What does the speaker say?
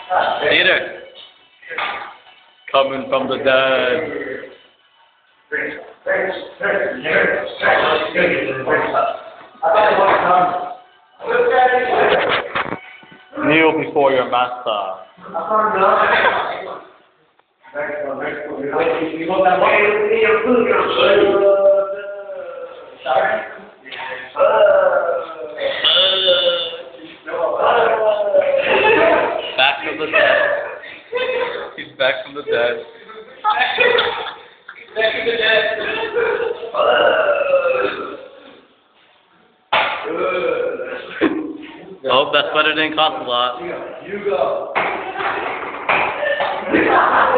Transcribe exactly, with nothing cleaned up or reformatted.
Peter, coming from the dead. Kneel before your master. Back from the dead. He's back from the dead. Back from the dead. Oh, that's better than cost a lot. You go.